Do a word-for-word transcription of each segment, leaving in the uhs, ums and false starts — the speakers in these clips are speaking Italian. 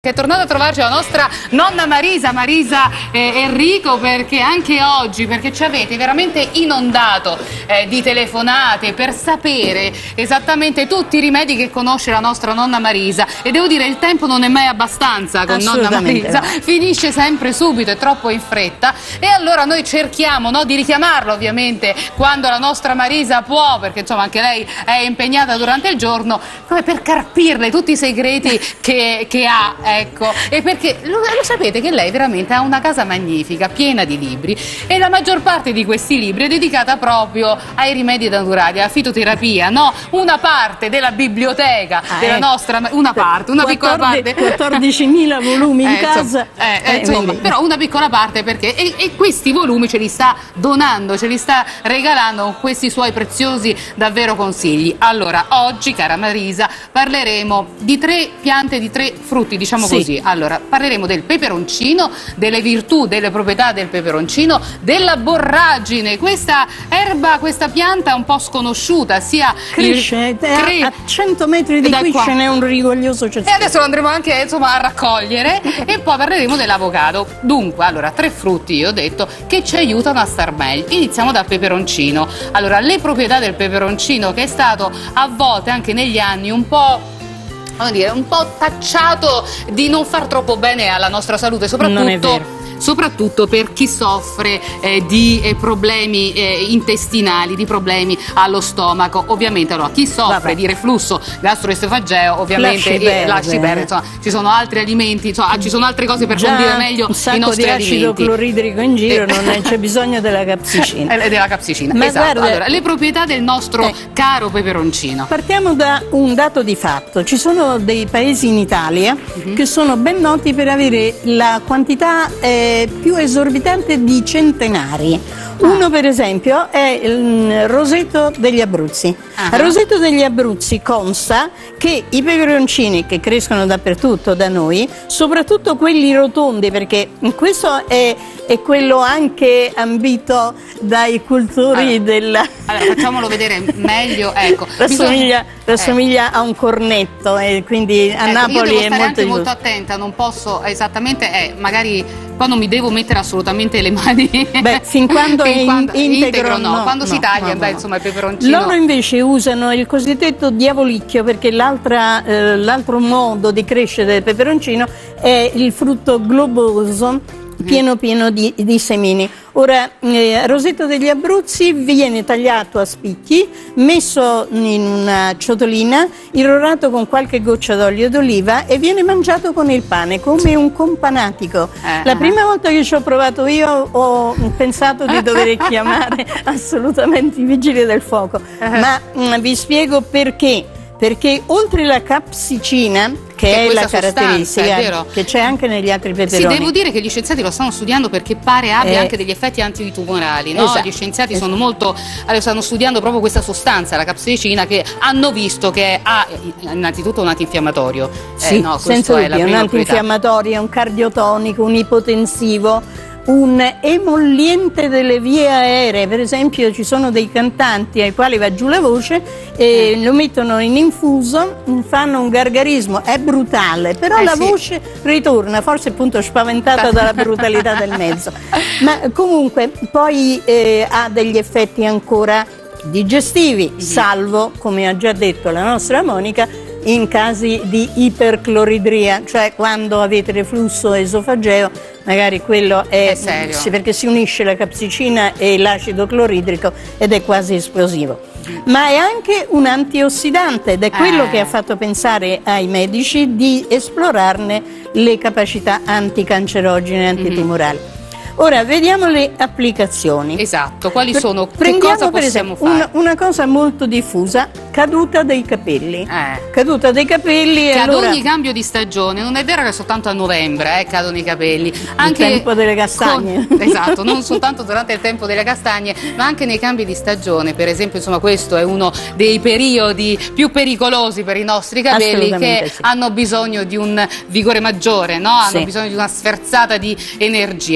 È tornata a trovarci la nostra nonna Marisa, Marisa eh, Enrico, perché anche oggi, perché ci avete veramente inondato eh, di telefonate per sapere esattamente tutti i rimedi che conosce la nostra nonna Marisa, e devo dire il tempo non è mai abbastanza con nonna Marisa, no. Finisce sempre subito, è troppo in fretta, e allora noi cerchiamo no, di richiamarla ovviamente quando la nostra Marisa può, perché insomma anche lei è impegnata durante il giorno, come per carpirle tutti i segreti che, che ha. Ecco, e perché lo, lo sapete che lei veramente ha una casa magnifica, piena di libri, e la maggior parte di questi libri è dedicata proprio ai rimedi naturali, alla fitoterapia, no? Una parte della biblioteca ah, della eh. nostra, una parte, una piccola parte, quattordicimila volumi in eh, casa, eh, eh, insomma, però una piccola parte perché, e, e questi volumi ce li sta donando, ce li sta regalando con questi suoi preziosi davvero consigli. Allora, oggi, cara Marisa, parleremo di tre piante, di tre frutti, diciamo sì. così. Allora, parleremo del peperoncino, delle virtù, delle proprietà del peperoncino, della borragine, questa erba, questa pianta un po' sconosciuta, sia cresce, cre a cento metri di qui ce n'è un rigoglioso cespuglo. E adesso lo andremo anche insomma a raccogliere e poi parleremo dell'avocado. Dunque, allora, tre frutti, io ho detto, che ci aiutano a star meglio. Iniziamo dal peperoncino. Allora, le proprietà del peperoncino, che è stato a volte anche negli anni un po' dire, un po' tacciato di non far troppo bene alla nostra salute, soprattutto soprattutto per chi soffre eh, di eh, problemi eh, intestinali, di problemi allo stomaco. Ovviamente, allora, chi soffre Vabbè. di reflusso gastroesofageo, ovviamente lasci perdere, lasci perdere insomma, ci sono altri alimenti, insomma, ci sono altre cose per Già condire meglio un sacco i nostri di acido alimenti. cloridrico in giro, eh. non c'è bisogno della capsicina. Eh, della capsicina, Ma esatto. guarda, allora, le proprietà del nostro eh. caro peperoncino. Partiamo da un dato di fatto. Ci sono dei paesi in Italia uh-huh. che sono ben noti per avere la quantità eh, più esorbitante di centenari. Uno per esempio è il Roseto degli Abruzzi. A Roseto degli Abruzzi consta che i peperoncini che crescono dappertutto da noi, soprattutto quelli rotondi, perché questo è, è quello anche ambito dai cultori allora, della... Allora, facciamolo vedere meglio, ecco. Rassomiglia, rassomiglia eh. a un cornetto, e quindi a ecco, Napoli io devo è stare molto... anche molto attenta, non posso esattamente, eh, magari qua non mi devo mettere assolutamente le mani. Beh, fin quando fin è quando, integro, integro no, no, quando no, si taglia, no, no, beh, no. insomma il peperoncino. Loro invece usano il cosiddetto diavolicchio, perché l'altro eh, modo di crescere del peperoncino è il frutto globoso, pieno pieno di, di semini. Ora, eh, Roseto degli Abruzzi viene tagliato a spicchi, messo in una ciotolina, irrorato con qualche goccia d'olio d'oliva e viene mangiato con il pane, come un companatico. Eh, La prima volta che ci ho provato io ho pensato di dover chiamare assolutamente i vigili del fuoco, uh-huh. ma mh, vi spiego perché. Perché oltre la capsicina, che, che è la caratteristica, è che c'è anche negli altri peperoni. Sì, devo dire che gli scienziati lo stanno studiando perché pare abbia eh, anche degli effetti antitumorali, no? Esatto, gli scienziati esatto. sono molto, allora, stanno studiando proprio questa sostanza, la capsicina, che hanno visto che ha innanzitutto un antinfiammatorio. Sì, eh, no, senza dubbio, un antinfiammatorio, un cardiotonico, un ipotensivo, un emolliente delle vie aeree. Per esempio ci sono dei cantanti ai quali va giù la voce e lo mettono in infuso, fanno un gargarismo, è brutale, però eh la sì. voce ritorna, forse appunto spaventata dalla brutalità del mezzo, ma comunque poi eh, ha degli effetti ancora digestivi, mm-hmm. salvo, come ha già detto la nostra Monica, in casi di ipercloridria, cioè quando avete reflusso esofageo, magari quello è, è serio, sì, perché si unisce la capsicina e l'acido cloridrico ed è quasi esplosivo. Ma è anche un antiossidante ed è quello eh. che ha fatto pensare ai medici di esplorarne le capacità anticancerogene e antitumorali. Mm-hmm. Ora vediamo le applicazioni. Esatto, quali sono? Prendiamo che cosa per possiamo esempio fare? Una, una cosa molto diffusa, caduta dei capelli. Eh. Caduta dei capelli. Che allora... ad ogni cambio di stagione, non è vero che soltanto a novembre eh, cadono i capelli. Anche il tempo delle castagne. Con... Esatto, non soltanto durante il tempo delle castagne, ma anche nei cambi di stagione. Per esempio, insomma, questo è uno dei periodi più pericolosi per i nostri capelli, che sì. hanno bisogno di un vigore maggiore, no? Hanno sì. bisogno di una sferzata di energia. La possiamo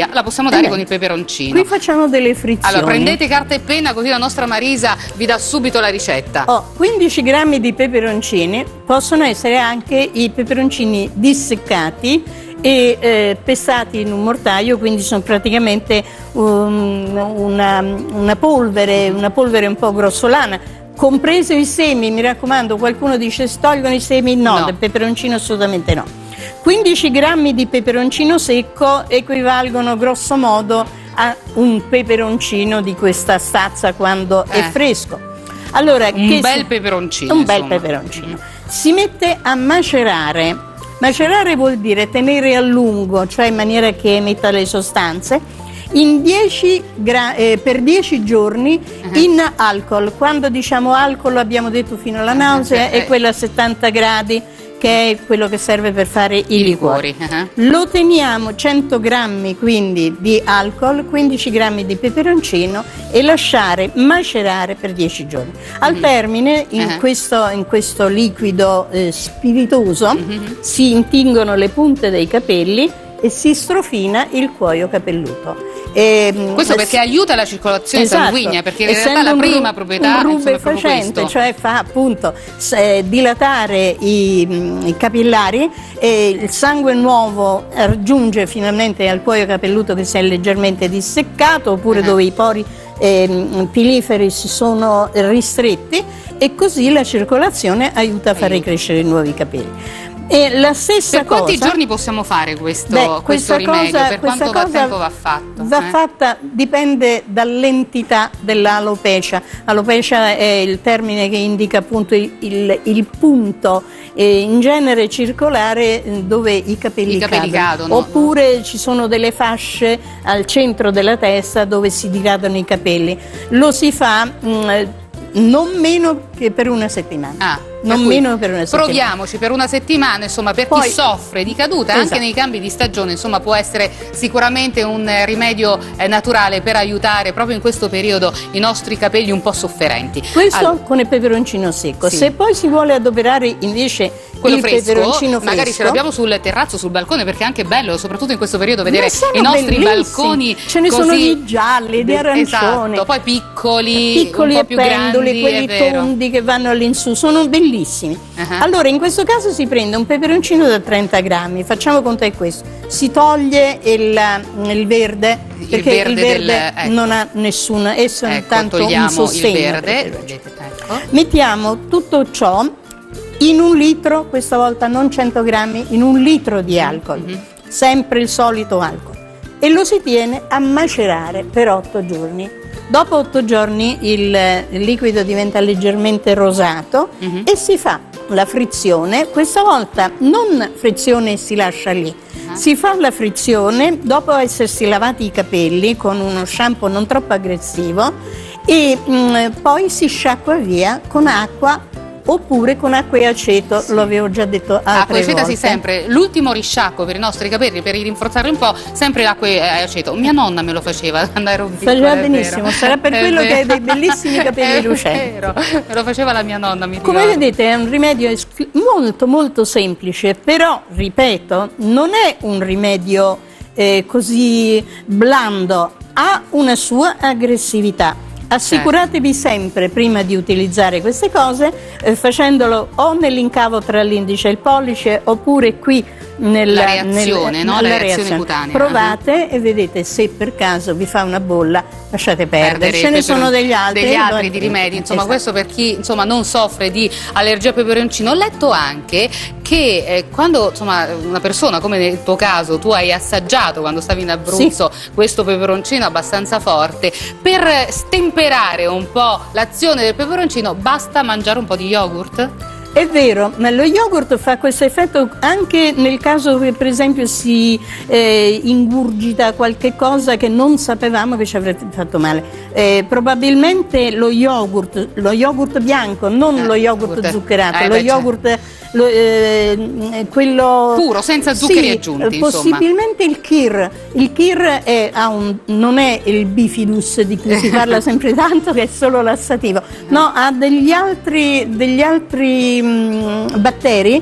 possiamo dare eh, con il peperoncino. Qui facciamo delle frizioni. Allora, prendete carta e penna così la nostra Marisa vi dà subito la ricetta. Ho quindici grammi di peperoncini, possono essere anche i peperoncini disseccati e eh, pestati in un mortaio, quindi sono praticamente un, una, una polvere, una polvere un po' grossolana, compreso i semi. Mi raccomando, qualcuno dice si tolgono i semi, no, no. Del peperoncino assolutamente no. quindici grammi di peperoncino secco equivalgono grosso modo a un peperoncino di questa stazza quando eh. è fresco. Allora, un che bel si... peperoncino. Un bel peperoncino. Mm. Si mette a macerare. Macerare vuol dire tenere a lungo, cioè in maniera che emetta le sostanze, in dieci eh, per dieci giorni uh-huh. in alcol. Quando diciamo alcol abbiamo detto fino alla nausea, uh-huh. è quello a settanta gradi, che è quello che serve per fare i, I liquori. liquori. Uh-huh. Lo teniamo cento grammi quindi di alcol, quindici grammi di peperoncino e lasciare macerare per dieci giorni. Al uh-huh. termine, in, uh-huh. questo, in questo liquido eh, spiritoso, uh-huh. si intingono le punte dei capelli e si strofina il cuoio capelluto. E, questo perché aiuta la circolazione esatto, sanguigna, perché in realtà la prima proprietà un insomma, è proprio questo. Cioè fa appunto se, dilatare i, i capillari e il sangue nuovo raggiunge finalmente al cuoio capelluto che si è leggermente disseccato, oppure uh-huh. dove i pori eh, piliferi si sono ristretti, e così la circolazione aiuta a far ricrescere i nuovi capelli. E la stessa per quanti cosa, giorni possiamo fare questo, beh, questo rimedio? Cosa, per quanto cosa tempo va fatto? Va eh? fatta, dipende dall'entità dell'alopecia. Alopecia è il termine che indica appunto il, il, il punto eh, in genere circolare dove i capelli, I capelli cadono. cadono. Oppure ci sono delle fasce al centro della testa dove si diradano i capelli. Lo si fa mh, non meno che per una settimana. Ah. Non meno per una settimana. Proviamoci per una settimana, insomma, per Poi, chi soffre di caduta, esatto. anche nei cambi di stagione, insomma, può essere sicuramente un rimedio eh, naturale per aiutare proprio in questo periodo i nostri capelli un po' sofferenti. Questo allora, con il peperoncino secco. Sì. Se poi si vuole adoperare invece quello il fresco, peperoncino fresco, magari ce l'abbiamo sul terrazzo, sul balcone, perché è anche bello, soprattutto in questo periodo, vedere i nostri bellissimi. balconi. Ce ne così, sono di gialli, di arancioni, esatto, poi piccoli, piccoli un po' e più penduli, grandi, quelli tondi che vanno all'insù, sono bellissimi. Uh-huh. Allora, in questo caso si prende un peperoncino da trenta grammi, facciamo conto è questo, si toglie il, il verde, il perché verde il verde del, ecco. non ha nessuna, è soltanto ecco, un sostegno. Il verde, vedete, ecco. Mettiamo tutto ciò in un litro, questa volta non cento grammi, in un litro di alcol, mm-hmm. sempre il solito alcol, e lo si tiene a macerare per otto giorni. Dopo otto giorni il, il liquido diventa leggermente rosato mm-hmm. e si fa la frizione, questa volta non frizione e si lascia lì, uh-huh. si fa la frizione dopo essersi lavati i capelli con uno shampoo non troppo aggressivo e mh, poi si sciacqua via con acqua oppure con acqua e aceto, sì. Lo avevo già detto altre acqua e aceto, volte. sì, sempre. L'ultimo risciacquo per i nostri capelli, per rinforzarli un po', sempre l'acqua e aceto. Mia nonna me lo faceva quando ero piccola. Faceva benissimo, sarà per è quello vero. che hai dei bellissimi capelli lucenti. Vero. Me lo faceva la mia nonna, mi Come ricordo. vedete è un rimedio molto molto semplice, però, ripeto, non è un rimedio eh, così blando, ha una sua aggressività. Assicuratevi sempre prima di utilizzare queste cose eh, facendolo o nell'incavo tra l'indice e il pollice oppure qui nella la reazione, nel, no? nella la reazione, reazione cutanea. Provate uh-huh. e vedete se per caso vi fa una bolla, lasciate perdere. perdere Ce ne sono degli altri, degli altri di rimedi, insomma, esatto. Questo per chi insomma non soffre di allergia al peperoncino. Ho letto anche che eh, quando insomma una persona, come nel tuo caso, tu hai assaggiato quando stavi in Abruzzo sì. questo peperoncino abbastanza forte, per stemperare un po' l'azione del peperoncino basta mangiare un po' di yogurt? È vero, ma lo yogurt fa questo effetto anche nel caso che per esempio si eh, ingurgita qualche cosa che non sapevamo che ci avrebbe fatto male. Eh, probabilmente lo yogurt, lo yogurt bianco, non eh, lo yogurt yogurt. zuccherato, eh, lo beh, yogurt lo, eh, quello puro, senza zuccheri sì, aggiunti. Possibilmente insomma. il Kir. Il Kir è, ha un, non è il bifidus di cui si parla sempre tanto, che è solo lassativo, no, ha degli altri, degli altri mh, batteri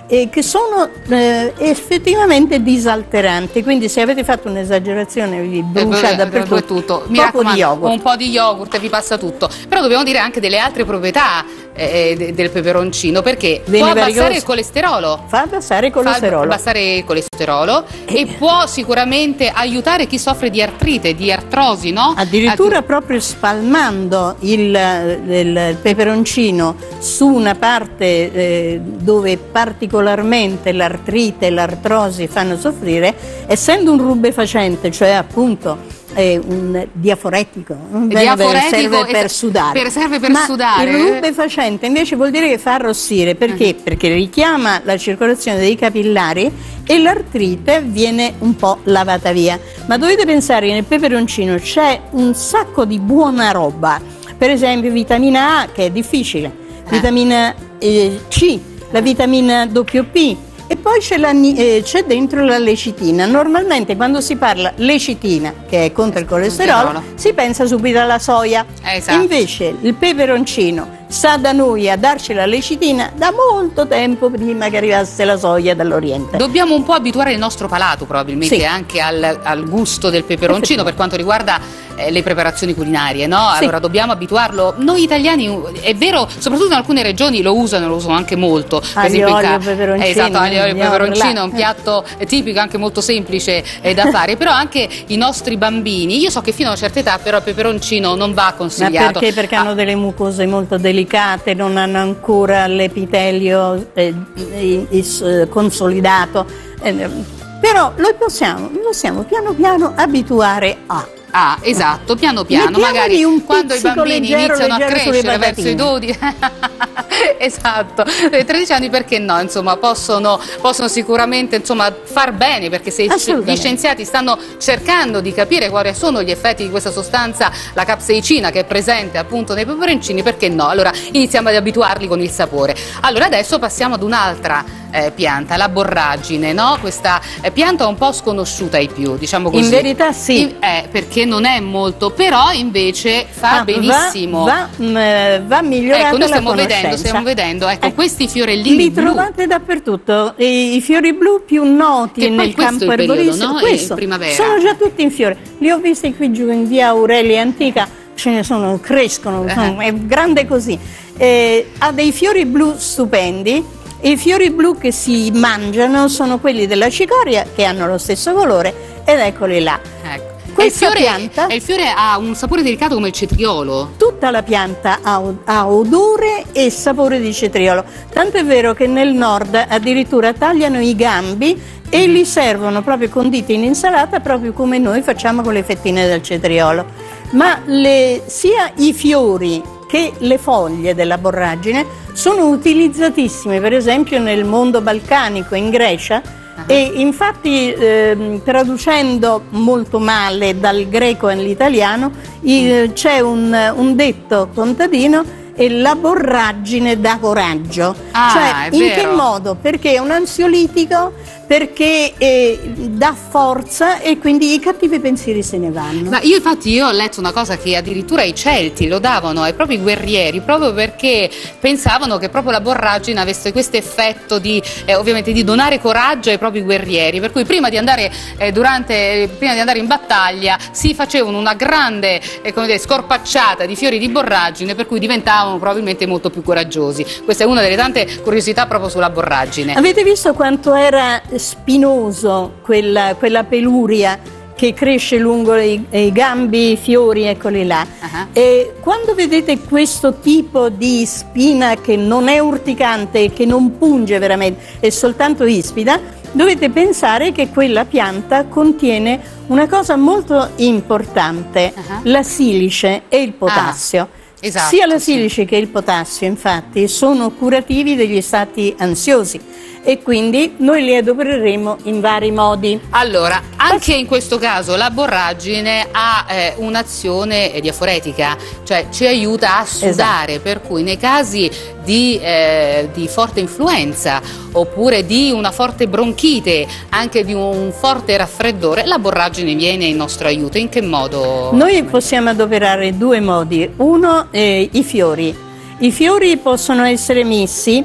e che sono eh, effettivamente disalteranti, quindi se avete fatto un'esagerazione vi brucia dappertutto. Tutto. Mi Un po' di yogurt. Un po' di yogurt e vi passa tutto. Però dobbiamo dire anche delle altre proprietà eh, del peperoncino, perché Bene, può abbassare varicoso. il colesterolo. Fa abbassare il colesterolo. Fa abbassare il colesterolo e, e può sicuramente aiutare chi soffre di artrite, di artrosi, no? Addirittura Addi proprio spalmando il, il peperoncino su una parte eh, dove particolarmente l'artrite e l'artrosi fanno soffrire, essendo un rubefacente, cioè appunto è un diaforetico, un diaforetico serve per sudare. Per, serve per Ma sudare. Il rubefacente invece vuol dire che fa arrossire, perché? Uh-huh. Perché richiama la circolazione dei capillari e l'artrite viene un po' lavata via. Ma dovete pensare che nel peperoncino c'è un sacco di buona roba, per esempio vitamina A, che è difficile, eh. vitamina eh, C, la vitamina W P. E poi c'è eh, dentro la lecitina. Normalmente quando si parla lecitina, che è contro il colesterolo, si pensa subito alla soia. Esatto. Invece il peperoncino sa da noi a darci la lecitina da molto tempo prima che arrivasse la soia dall'Oriente. Dobbiamo un po' abituare il nostro palato probabilmente sì. anche al, al gusto del peperoncino per quanto riguarda eh, le preparazioni culinarie, no? Sì. Allora dobbiamo abituarlo. Noi italiani, è vero, soprattutto in alcune regioni lo usano, lo usano anche molto. Per aglio, esempio, olio, peperoncino. Eh, esatto, aglio, olio, peperoncino è un piatto tipico, anche molto semplice eh, da fare, però anche i nostri bambini, io so che fino a una certa età però il peperoncino non va consigliato. Ma perché? Perché ah. hanno delle mucose molto delicate, non hanno ancora l'epitelio eh, eh, consolidato, eh, però lo possiamo, lo possiamo piano piano abituare a. Ah, esatto, piano piano, magari un quando i bambini leggero, iniziano leggero a crescere verso i dodici esatto, tredici anni, perché no, insomma, possono, possono sicuramente insomma far bene, perché se gli scienziati stanno cercando di capire quali sono gli effetti di questa sostanza, la capsaicina, che è presente appunto nei peperoncini, perché no? Allora iniziamo ad abituarli con il sapore. Allora adesso passiamo ad un'altra Eh, pianta, la borragine, no? Questa eh, pianta un po' sconosciuta ai più, diciamo così. In verità sì. In, eh, perché non è molto, però invece fa ah, benissimo. Va, va, va migliorata ecco, noi stiamo la vedendo, stiamo vedendo, ecco, eh, questi fiorellini li blu. trovate dappertutto, I, i fiori blu più noti che nel campo erboristico, no? questo, primavera. sono già tutti in fiore. Li ho visti qui giù in via Aurelia Antica, ce ne sono, crescono, sono, è grande così. Eh, ha dei fiori blu stupendi. I fiori blu che si mangiano sono quelli della cicoria, che hanno lo stesso colore, ed eccoli là. Ecco. Questa il fiore, pianta, il fiore ha un sapore delicato come il cetriolo. Tutta la pianta ha, ha odore e sapore di cetriolo, tanto è vero che nel nord addirittura tagliano i gambi e li servono proprio conditi in insalata, proprio come noi facciamo con le fettine del cetriolo. Ma le, sia i fiori che le foglie della borragine sono utilizzatissime, per esempio nel mondo balcanico, in Grecia, uh-huh. e infatti eh, traducendo molto male dal greco all'italiano uh-huh. c'è un, un detto contadino: e la borragine dà coraggio. Ah, cioè, in che modo? Perché è un ansiolitico, perché eh, dà forza e quindi i cattivi pensieri se ne vanno. Ma io infatti io ho letto una cosa, che addirittura i Celti lo davano ai propri guerrieri, proprio perché pensavano che proprio la borragine avesse questo effetto di eh, ovviamente di donare coraggio ai propri guerrieri, per cui prima di andare eh, durante prima di andare in battaglia si facevano una grande eh, come dire, scorpacciata di fiori di borragine, per cui diventavano probabilmente molto più coraggiosi. Questa è una delle tante curiosità proprio sulla borragine. Avete visto quanto era spinoso quella, quella peluria che cresce lungo i, i gambi, i fiori, eccoli là. Uh-huh. E quando vedete questo tipo di spina che non è urticante, che non punge veramente, è soltanto ispida, dovete pensare che quella pianta contiene una cosa molto importante, uh-huh. la silice e il potassio. Ah. Esatto, sia la silice sì. che il potassio infatti sono curativi degli stati ansiosi e quindi noi li adopereremo in vari modi. Allora, anche in questo caso la borragine ha eh, un'azione diaforetica, cioè ci aiuta a sudare, esatto. per cui nei casi di, eh, di forte influenza oppure di una forte bronchite, anche di un forte raffreddore, la borragine viene in nostro aiuto. In che modo? Noi possiamo adoperare due modi. Uno, eh, i fiori. I fiori possono essere messi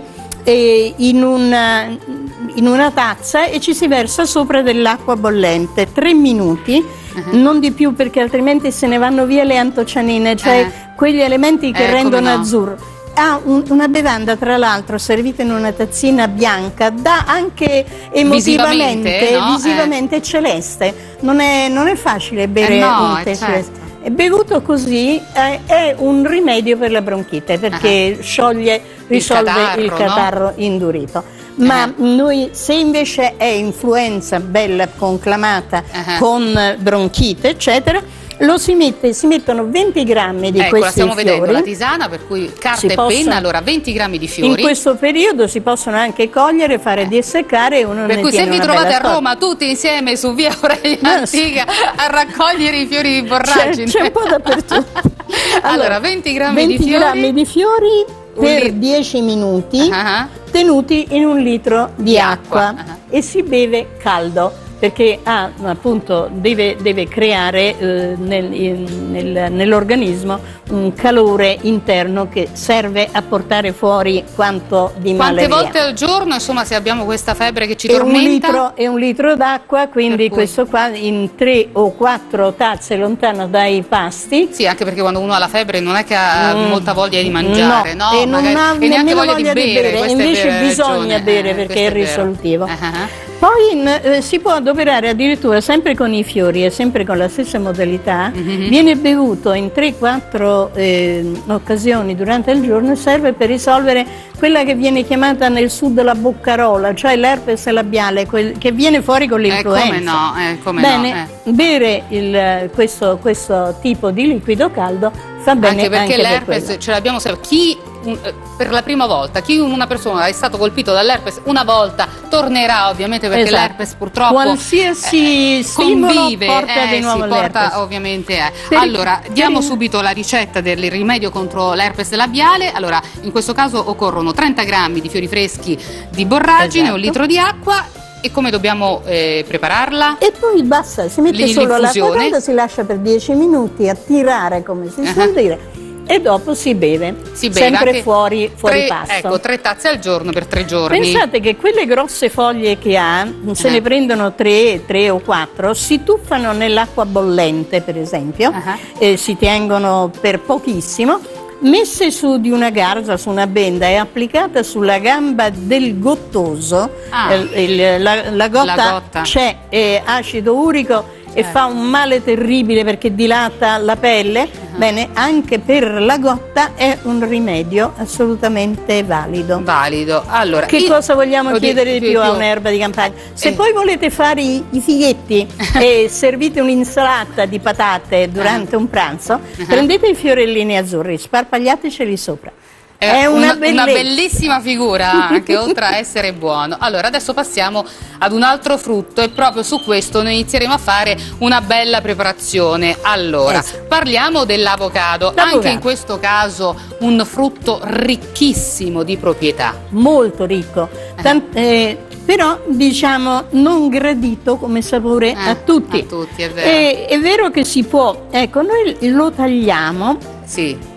eh, in, una, in una tazza e ci si versa sopra dell'acqua bollente, tre minuti, uh-huh. non di più, perché altrimenti se ne vanno via le antocianine, cioè uh-huh. quegli elementi che eh, rendono no. azzurro. Ha un, una bevanda, tra l'altro, servita in una tazzina bianca, dà anche emotivamente, visivamente, no? visivamente eh. celeste. Non è, non è facile bere eh no, un tè certo. celeste. E bevuto così eh, è un rimedio per la bronchite, perché uh-huh. scioglie, risolve il catarro, il catarro no? indurito. Ma uh-huh. noi, se invece è influenza bella conclamata uh-huh. con bronchite, eccetera, lo si mette, si mettono venti grammi di ecco, questi la stiamo fiori. vedendo, la tisana, per cui carta si e possono, penna, allora venti grammi di fiori. In questo periodo si possono anche cogliere, fare eh. disseccare e uno per ne cui se vi trovate a Roma storia. tutti insieme su via Aurelia no, Antica sì. a raccogliere i fiori di borragine. C'è un po' dappertutto. Allora, allora venti grammi venti di fiori. grammi di fiori per dieci minuti uh-huh. tenuti in un litro di, di acqua, acqua. Uh-huh. e si beve caldo, perché ah, appunto deve, deve creare eh, nel, nel, nell'organismo un calore interno che serve a portare fuori quanto di male. Quante volte al giorno, insomma, se abbiamo questa febbre che ci è tormenta? Un litro, è un litro d'acqua, quindi questo qua in tre o quattro tazze lontano dai pasti. Sì, anche perché quando uno ha la febbre non è che ha mm. molta voglia di mangiare, no? no? E non Magari, ha e neanche voglia, voglia di bere, bere. invece è bisogna ragione. bere eh, perché è, è risolutivo. Uh-huh. Poi eh, si può adoperare addirittura sempre con i fiori e sempre con la stessa modalità, mm-hmm. viene bevuto in tre quattro eh, occasioni durante il giorno e serve per risolvere quella che viene chiamata nel sud la boccarola, cioè l'herpes labiale, quel, che viene fuori con l'influenza. Eh, come no, eh, come Bene, no, eh. bere il, questo, questo tipo di liquido caldo fa bene anche perché anche l'herpes per ce l'abbiamo sempre. Chi un, per la prima volta, chi una persona è stato colpito dall'herpes una volta tornerà, ovviamente, perché esatto. l'herpes purtroppo qualsiasi eh, stimolo convive, porta eh, di nuovo si l'herpes. porta ovviamente eh. Per allora il, diamo il... subito la ricetta del rimedio contro l'herpes labiale. Allora, in questo caso occorrono trenta grammi di fiori freschi di borragine, esatto. un litro di acqua. E come dobbiamo eh, prepararla? E poi basta, si mette solo l'acqua calda, si lascia per dieci minuti a tirare, come si uh-huh. suol dire, e dopo si beve, si beve sempre fuori, fuori tre, pasto. Ecco, tre tazze al giorno per tre giorni. Pensate che quelle grosse foglie che ha, se uh-huh. ne prendono tre, tre o quattro, si tuffano nell'acqua bollente, per esempio, uh-huh. e si tengono per pochissimo, messe su di una garza, su una benda e applicata sulla gamba del gottoso. ah. il, il, la, la gotta, gotta. c'è eh, acido urico e eh. fa un male terribile perché dilata la pelle. uh-huh. Bene, anche per la gotta è un rimedio assolutamente valido. Valido. Allora, che io... cosa vogliamo Oddio, chiedere di più, più a un'erba di campagna? Se eh. poi volete fare i, i fighetti e servite un'insalata di patate durante uh-huh. un pranzo, uh-huh. prendete i fiorellini azzurri, sparpagliateceli sopra. È, è una, una, una bellissima figura, anche oltre a essere buono. Allora, adesso passiamo ad un altro frutto e proprio su questo noi inizieremo a fare una bella preparazione. Allora, eh. parliamo dell'avocado. Anche in questo caso un frutto ricchissimo di proprietà. Molto ricco, Tant eh, però diciamo non gradito come sapore eh, a tutti. A tutti, è vero. E, è vero che si può, ecco, noi lo tagliamo. Sì.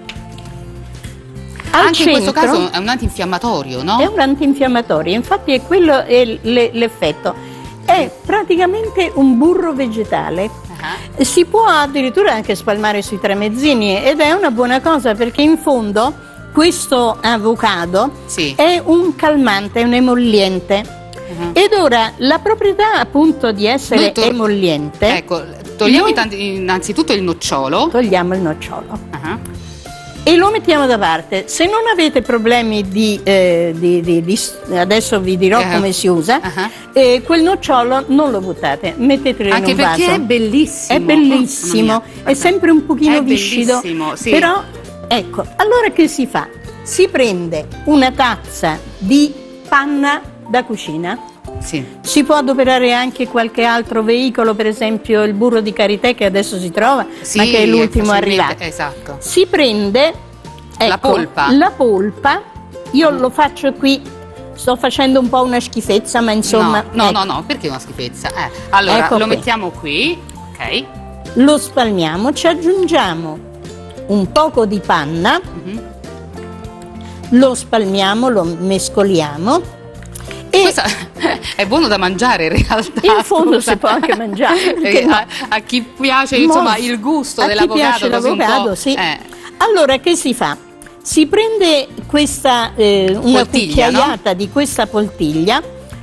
Al Anche centro, in questo caso è un antinfiammatorio, no? È un antinfiammatorio, infatti è quello è l'effetto. È praticamente un burro vegetale. Uh-huh. Si può addirittura anche spalmare sui tramezzini ed è una buona cosa perché in fondo questo avocado sì. è un calmante, è un emolliente. Uh-huh. Ed ora la proprietà appunto di essere emolliente. Ecco, togliamo noi... innanzitutto il nocciolo. Togliamo il nocciolo. Uh-huh. E lo mettiamo da parte. Se non avete problemi di, eh, di, di, di adesso vi dirò uh-huh. come si usa, uh-huh. eh, quel nocciolo non lo buttate, mettetelo anche in un vaso. Anche perché è bellissimo. È bellissimo, oh, è sempre un pochino è viscido. Sì. Però, ecco, allora che si fa? Si prende una tazza di panna da cucina. Sì. Si può adoperare anche qualche altro veicolo, per esempio il burro di karité che adesso si trova, sì, ma che è l'ultimo arrivato. Esatto. Si prende ecco, la polpa. La polpa, io mm. lo faccio qui, sto facendo un po' una schifezza, ma insomma. No, no, ecco. no, no, perché una schifezza? Eh, allora ecco lo qui. mettiamo qui, ok. Lo spalmiamo, ci aggiungiamo un poco di panna. Mm-hmm. lo spalmiamo, lo mescoliamo. E questo è buono da mangiare in realtà. in fondo si può anche mangiare. Eh, no? a, a chi piace insomma il gusto dell'avocado, a chi piace l'avocado, sì. Eh. Allora che si fa? Si prende questa eh, una poltiglia, cucchiaiata no? di questa poltiglia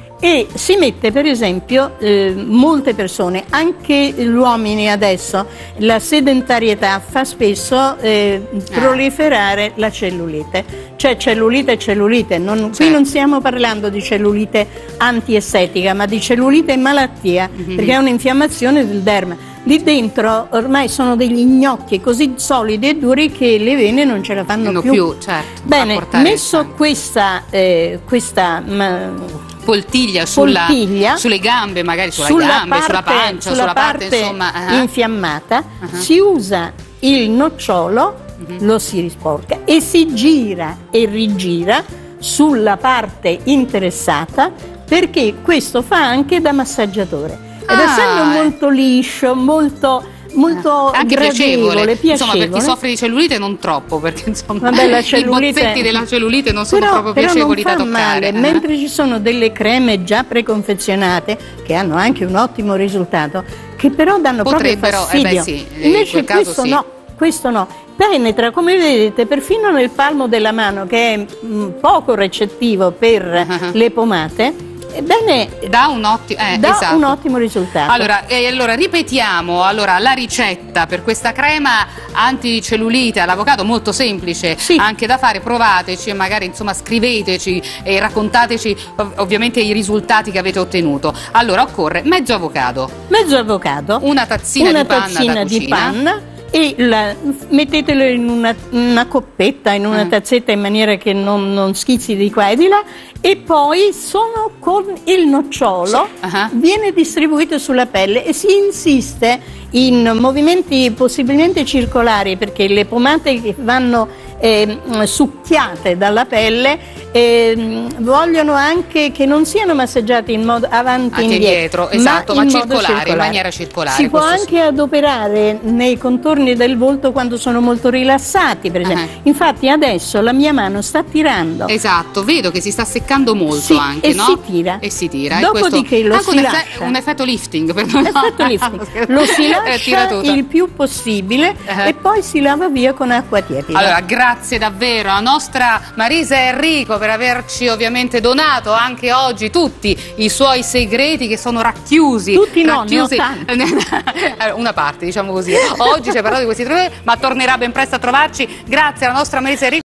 e si mette, per esempio, eh, molte persone, anche gli uomini adesso, la sedentarietà fa spesso eh, proliferare la cellulite. C'è cellulite e cellulite, non, certo. Qui non stiamo parlando di cellulite antiestetica, ma di cellulite malattia, mm-hmm. perché è un'infiammazione del derma. Lì dentro ormai sono degli gnocchi così solidi e duri che le vene non ce la fanno non più. più certo, Bene, messo questa, eh, questa ma, poltiglia, sulla, poltiglia sulle gambe, magari sulle sulla gambe, parte, sulla pancia, sulla, sulla parte, parte insomma, uh-huh. infiammata, uh-huh. si usa il nocciolo, uh-huh. lo si risporca e si gira e rigira sulla parte interessata, perché questo fa anche da massaggiatore. Ed ah, essendo molto liscio, molto, molto anche gradevole, piacevole, piacevole, insomma, per chi soffre di cellulite non troppo, perché insomma vabbè, la cellulite... i bozzetti della cellulite non sono però, proprio però piacevoli non fa da toccare. Male, mentre ci sono delle creme già preconfezionate che hanno anche un ottimo risultato, che però danno potrebbero, proprio fastidio. Eh beh, sì, invece in quel questo caso sì. no, questo no. Penetra, come vedete, perfino nel palmo della mano, che è mh, poco recettivo per uh-huh. le pomate. Ebbene, dà un, otti- eh, dà esatto. un ottimo risultato. Allora, eh, allora ripetiamo allora, la ricetta per questa crema anticellulite all'avocado, molto semplice, sì. anche da fare. Provateci e magari insomma scriveteci e raccontateci ov- ovviamente i risultati che avete ottenuto. Allora occorre mezzo avocado, mezzo avocado, una tazzina una di panna tazzina da di cucina, panna e la, mettetelo in una, una coppetta, in una uh-huh. tazzetta, in maniera che non, non schizzi di qua e di là, e poi sono con il nocciolo, uh-huh. viene distribuito sulla pelle e si insiste in movimenti possibilmente circolari, perché le pomate che vanno eh, succhiate dalla pelle eh, vogliono anche che non siano massaggiate in modo avanti e indietro, esatto, ma, ma in, circolare, circolare. in maniera circolare. Si può anche sì. adoperare nei contorni del volto quando sono molto rilassati, per esempio. Uh-huh. Infatti adesso la mia mano sta tirando. Esatto, vedo che si sta seccando molto, sì, anche, e no? si tira. E si tira. Dopodiché lo si un, lascia. effe- un effetto lifting. Per Effetto lifting. Lo si lascia il più possibile uh-huh. e poi si lava via con acqua tiepida. Allora, grazie davvero alla nostra Marisa Enrico per averci ovviamente donato anche oggi tutti i suoi segreti che sono racchiusi. Tutti no, racchiusi, ne ho una parte, diciamo così. Oggi ci ha parlato di questi tre, ma tornerà ben presto a trovarci. Grazie alla nostra Marisa Enrico.